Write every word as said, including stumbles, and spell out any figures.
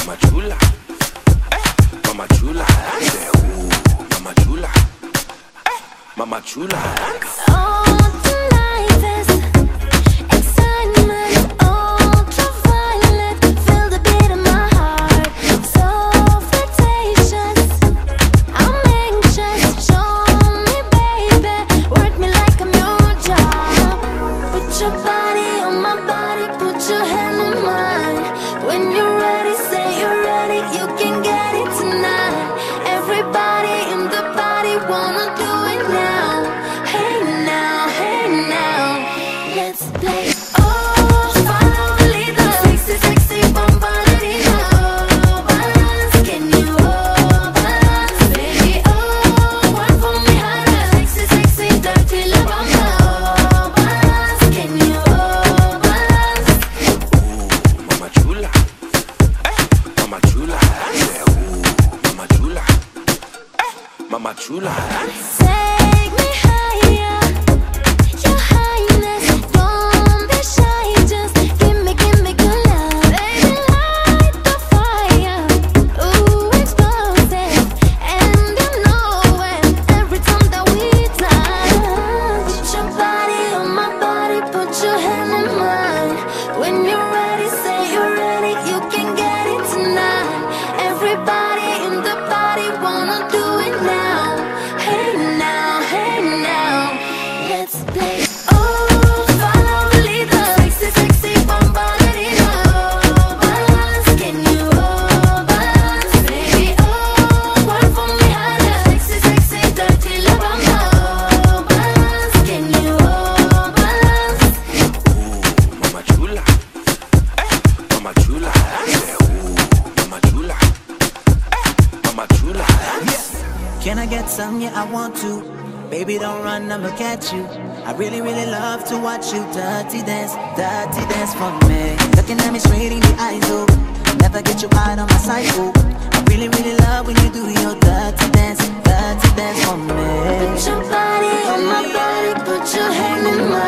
Mama chula, eh, mama chula. I say, ooh, mama chula, eh, mama chula. Oh, tonight there's excitement, ultraviolet, feel the beat in my heart. So flirtatious, I'm anxious. Show me, baby, work me like a mule job. Put your body on my body, put your hand in mine. When you're ready, say you're ready, you can get it tonight. Everybody in the party wanna do it now. Hey now, hey now, let's play. Oh, follow the leader, sexy, sexy, bombalina. Oh, balance, can you oh, balance, baby? Oh, one for me harder, sexy, sexy, dirty la bamba. Oh, balance, can you oh, balance? Ooh, mama chula, eh, mama chula. I say, ooh, mama chula, eh, mama chula. Take me higher, your highness. Don't be shy, just give me, give me good love. Baby, light the fire, ooh, explosive. And you know it, every time that we touch. Put your body on my body, put your hand in mine. When you're ready, say you're ready, you can get it tonight. Everybody in the party wanna do it now. Hey now, hey now, let's play. Oh, follow the leader, sexy, sexy, bombalina. Oh, balance, can you oh, balance, baby? Oh, one for me harder, sexy, sexy, dirty la bamba. Oh, balance, can you oh, balance? Ooh, mama chula, eh, mama chula. I say, ooh, mama chula, eh, mama chula. Can I get some? Yeah, I want to. Baby, don't run, I'ma catch you. I really, really love to watch you dirty dance, dirty dance for me. Looking at me straight in the eyes, oh. Never get you out of my sight, oh. I really, really love when you do your dirty dance, dirty dance for me. Put your body on my body, put your hand in mine.